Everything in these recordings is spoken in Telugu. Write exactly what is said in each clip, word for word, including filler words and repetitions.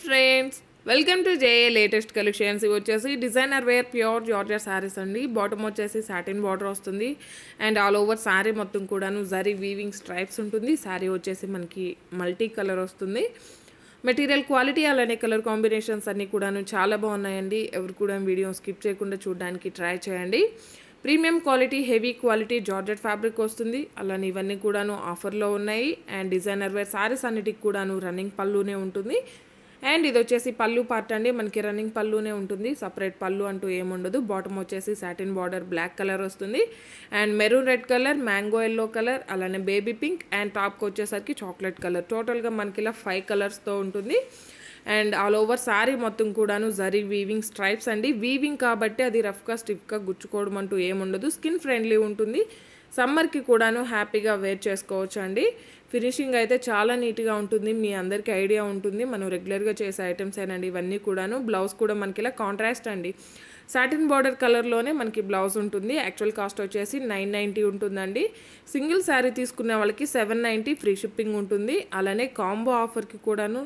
Friends, welcome to J A latest collections. ఇవి వచ్చేసి designer wear pure georgette saris అండి. బాటమ్ వచ్చేసి సాటిన్ బార్డర్ వస్తుంది అండ్ ఆల్ ఓవర్ శారీ మొత్తం కూడాను జరీ వీవింగ్ స్ట్రైప్స్ ఉంటుంది. శారీ వచ్చేసి మనకి మల్టీ కలర్ వస్తుంది. మెటీరియల్ క్వాలిటీ అలానే కలర్ కాంబినేషన్స్ అన్నీ కూడాను చాలా బాగున్నాయండి. ఎవరు కూడా వీడియో స్కిప్ చేయకుండా చూడడానికి ట్రై చేయండి. Premium quality heavy quality georgette fabric వస్తుంది. అలానే ఇవన్నీ కూడాను ఆఫర్లో ఉన్నాయి. అండ్ డిజైనర్ వేర్ శారీస్ అన్నిటికి కూడాను రన్నింగ్ పళ్ళునే ఉంటుంది. అండ్ ఇది వచ్చేసి పళ్ళు పార్ట్ అండి. మనకి రన్నింగ్ పళ్ళునే ఉంటుంది, సపరేట్ పళ్ళు అంటూ ఏముండదు. బాటమ్ వచ్చేసి సాటిన్ బార్డర్ బ్లాక్ కలర్ వస్తుంది and maroon red colour, mango yellow colour, అలానే బేబీ పింక్ అండ్ టాప్కి వచ్చేసరికి చాక్లెట్ కలర్. టోటల్గా మనకి ఇలా ఫైవ్ కలర్స్తో ఉంటుంది. అండ్ ఆల్ ఓవర్ శారీ మొత్తం కూడాను జరీ వీవింగ్ స్ట్రైప్స్ అండి. వీవింగ్ కాబట్టి అది రఫ్గా స్టిఫ్గా గుచ్చుకోవడం అంటూ ఏముండదు. స్కిన్ ఫ్రెండ్లీ ఉంటుంది. సమ్మర్కి కూడాను హ్యాపీగా వేర్ చేసుకోవచ్చు అండి. ఫినిషింగ్ అయితే చాలా నీట్గా ఉంటుంది. మీ అందరికీ ఐడియా ఉంటుంది, మనం రెగ్యులర్గా చేసే ఐటమ్స్ ఏనండి ఇవన్నీ కూడాను. బ్లౌజ్ కూడా మనకి ఇలా కాంట్రాస్ట్ అండి. సాటిన్ బార్డర్ కలర్లోనే మనకి బ్లౌజ్ ఉంటుంది. యాక్చువల్ కాస్ట్ వచ్చేసి నైన్ నైంటీ ఉంటుందండి. సింగిల్ శారీ తీసుకునే వాళ్ళకి సెవెన్ నైంటీ ఫ్రీ షిప్పింగ్ ఉంటుంది. అలానే కాంబో ఆఫర్కి కూడాను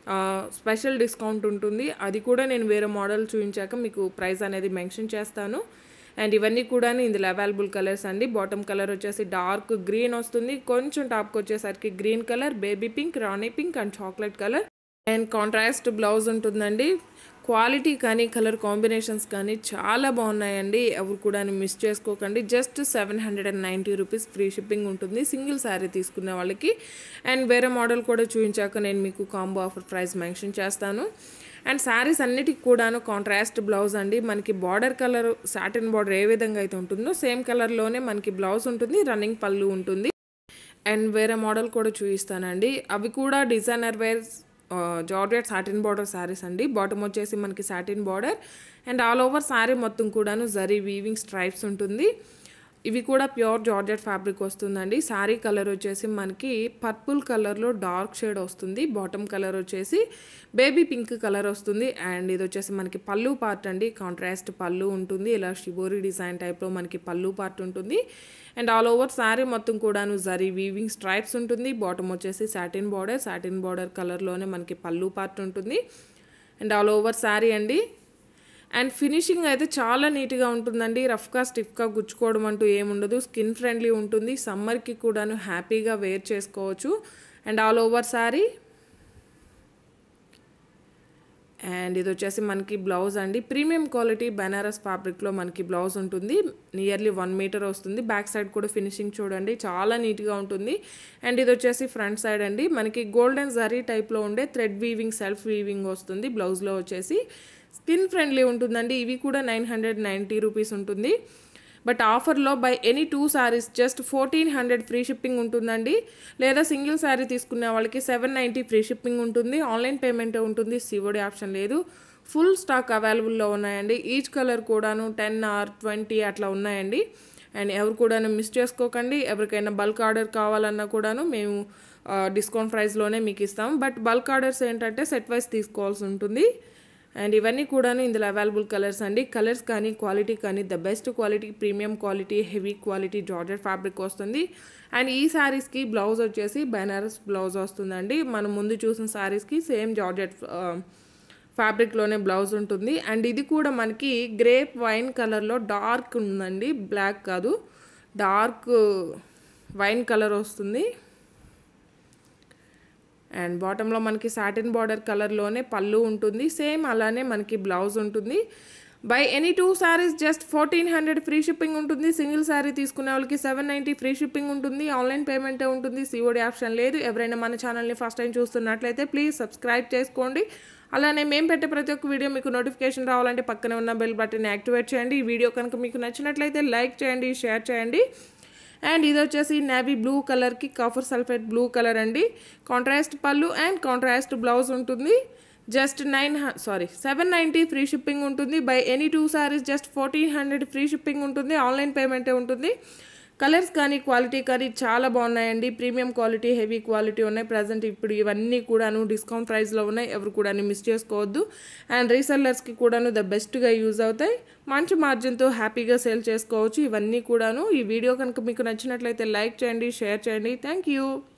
స్పెషల్ డిస్కౌంట్ ఉంటుంది. అది కూడా నేను వేరే మోడల్ చూపించాక మీకు ప్రైస్ అనేది మెన్షన్ చేస్తాను. అండ్ ఇవన్నీ కూడా ఇందులో అవైలబుల్ కలర్స్ అండి. బాటమ్ కలర్ వచ్చేసి డార్క్ గ్రీన్ వస్తుంది. కొంచెం టాప్కి వచ్చేసరికి గ్రీన్ కలర్, బేబీ పింక్, రాణి pink and chocolate colour. And contrast blouse ఉంటుందండి. క్వాలిటీ కానీ కలర్ కాంబినేషన్స్ కానీ చాలా బాగున్నాయండి. ఎవరు కూడా మిస్ చేసుకోకండి. Just seven hundred and ninety rupees free shipping ఉంటుంది సింగిల్ శారీ తీసుకునే వాళ్ళకి. అండ్ వేరే మోడల్ కూడా చూపించాక నేను మీకు కాంబో ఆఫర్ ప్రైస్ మెన్షన్ చేస్తాను. అండ్ శారీస్ అన్నిటికి కూడాను కాంట్రాస్ట్ బ్లౌజ్ అండి. మనకి బార్డర్ కలర్ సాటిన్ బార్డర్ ఏ విధంగా అయితే ఉంటుందో సేమ్ కలర్లోనే మనకి బ్లౌజ్ ఉంటుంది, రన్నింగ్ పళ్ళు ఉంటుంది. అండ్ వేరే మోడల్ కూడా చూపిస్తానండి. అవి కూడా designer wear georgette satin border saris అండి. బాటమ్ వచ్చేసి మనకి satin border and all over sari మొత్తం కూడాను జరీ వీవింగ్ స్ట్రైప్స్ ఉంటుంది. ఇవి కూడా ప్యూర్ జార్జెట్ ఫ్యాబ్రిక్ వస్తుందండి. శారీ కలర్ వచ్చేసి మనకి పర్పుల్ కలర్లో డార్క్ షేడ్ వస్తుంది. బాటమ్ కలర్ వచ్చేసి బేబీ పింక్ కలర్ వస్తుంది. అండ్ ఇది వచ్చేసి మనకి పళ్ళు పార్ట్ అండి. కాంట్రాస్ట్ పళ్ళు ఉంటుంది. ఇలా షిబోరి డిజైన్ టైప్లో మనకి పళ్ళు పార్ట్ ఉంటుంది. అండ్ ఆల్ ఓవర్ శారీ మొత్తం కూడాను జరీ వీవింగ్ స్ట్రైప్స్ ఉంటుంది. బాటమ్ వచ్చేసి సాటిన్ బార్డర్, సాటిన్ బార్డర్ కలర్లోనే మనకి పళ్ళు పార్ట్ ఉంటుంది. అండ్ ఆల్ ఓవర్ శారీ అండి. అండ్ ఫినిషింగ్ అయితే చాలా నీట్గా ఉంటుందండి. రఫ్గా స్టిఫ్గా గుచ్చుకోవడం అంటూ ఏముండదు. స్కిన్ ఫ్రెండ్లీ ఉంటుంది. సమ్మర్కి కూడాను హ్యాపీగా వేర్ చేసుకోవచ్చు. And all over sari. And ఇది వచ్చేసి మనకి బ్లౌజ్ అండి. ప్రీమియం క్వాలిటీ బెనారస్ ఫ్యాబ్రిక్లో మనకి బ్లౌజ్ ఉంటుంది. నియర్లీ వన్ మీటర్ వస్తుంది. బ్యాక్ సైడ్ కూడా ఫినిషింగ్ చూడండి చాలా నీట్గా ఉంటుంది. అండ్ ఇది వచ్చేసి ఫ్రంట్ సైడ్ అండి. మనకి గోల్డెన్ జరీ టైప్లో ఉండే థ్రెడ్ వీవింగ్, సెల్ఫ్ వీవింగ్ వస్తుంది. బ్లౌజ్లో వచ్చేసి స్కిన్ ఫ్రెండ్లీ ఉంటుందండి. ఇవి కూడా నైన్ హండ్రెడ్ నైంటీ రూపీస్ ఉంటుంది. బట్ ఆఫర్లో buy any two saris just fourteen hundred free shipping ఉంటుందండి. లేదా సింగిల్ శారీ తీసుకునే వాళ్ళకి సెవెన్ నైంటీ ఫ్రీ షిప్పింగ్ ఉంటుంది. ఆన్లైన్ పేమెంట్ ఉంటుంది, సిఓడి ఆప్షన్ లేదు. ఫుల్ స్టాక్ అవైలబుల్లో ఉన్నాయండి. ఈచ్ కలర్ కూడాను టెన్ ఆర్ ట్వంటీ అట్లా ఉన్నాయండి. అండ్ ఎవరు కూడాను మిస్ చేసుకోకండి. ఎవరికైనా బల్క్ ఆర్డర్ కావాలన్నా కూడాను మేము డిస్కౌంట్ ప్రైస్లోనే మీకు ఇస్తాము. బట్ బల్క్ ఆర్డర్స్ ఏంటంటే సెట్ వైజ్ తీసుకోవాల్సి ఉంటుంది. అండ్ ఇవన్నీ కూడాను ఇందులో అవైలబుల్ కలర్స్ అండి. కలర్స్ కానీ క్వాలిటీ కానీ the best quality, premium quality, heavy quality georgette fabric వస్తుంది. అండ్ ఈ శారీస్కి బ్లౌజ్ వచ్చేసి బెనారస్ బ్లౌజ్ వస్తుందండి. మనం ముందు చూసిన శారీస్కి సేమ్ జార్జెట్ ఫ్యాబ్రిక్లోనే బ్లౌజ్ ఉంటుంది. అండ్ ఇది కూడా మనకి గ్రేప్ వైన్ కలర్లో డార్క్ ఉందండి. బ్లాక్ కాదు, డార్క్ వైన్ కలర్ వస్తుంది. అండ్ బాటంలో మనకి సాటిన్ బార్డర్ కలర్లోనే పళ్ళు ఉంటుంది. సేమ్ అలానే మనకి బ్లౌజ్ ఉంటుంది. Buy any two saris just fourteen hundred free shipping ఉంటుంది. సింగిల్ శారీ తీసుకునే వాళ్ళకి సెవెన్ నైంటీ ఫ్రీ షిప్పింగ్ ఉంటుంది. ఆన్లైన్ పేమెంటే ఉంటుంది, సిఓడి ఆప్షన్ లేదు. ఎవరైనా మన ఛానల్ని ఫస్ట్ టైం చూస్తున్నట్లయితే ప్లీజ్ సబ్స్క్రైబ్ చేసుకోండి. అలానే మేము పెట్టే ప్రతి ఒక్క వీడియో మీకు నోటిఫికేషన్ రావాలంటే పక్కనే ఉన్న బెల్ బటన్ యాక్టివేట్ చేయండి. ఈ వీడియో కనుక మీకు నచ్చినట్లయితే లైక్ చేయండి, షేర్ చేయండి. అండ్ ఇది వచ్చేసి నేవీ బ్లూ కలర్కి కాఫర్ సల్ఫేట్ బ్లూ కలర్ అండి. కాంట్రాస్ట్ పళ్ళు అండ్ కాంట్రాస్ట్ బ్లౌజ్ ఉంటుంది. Just nine sorry seven ninety free shipping ఉంటుంది. Buy any two saris just fourteen hundred free shipping ఉంటుంది. ఆన్లైన్ పేమెంటే ఉంటుంది. కలర్స్ కానీ క్వాలిటీ కానీ చాలా బాగున్నాయండి. ప్రీమియం క్వాలిటీ, హెవీ క్వాలిటీ ఉన్నాయి. ప్రజెంట్ ఇప్పుడు ఇవన్నీ కూడాను డిస్కౌంట్ ప్రైస్లో ఉన్నాయి. ఎవరు కూడా మిస్ చేసుకోవద్దు. అండ్ రీసెల్లర్స్కి కూడాను ద బెస్ట్గా యూజ్ అవుతాయి. మంచి మార్జిన్తో హ్యాపీగా సేల్ చేసుకోవచ్చు. ఇవన్నీ కూడాను. ఈ వీడియో కనుక మీకు నచ్చినట్లయితే లైక్ చేయండి, షేర్ చేయండి. Thank you.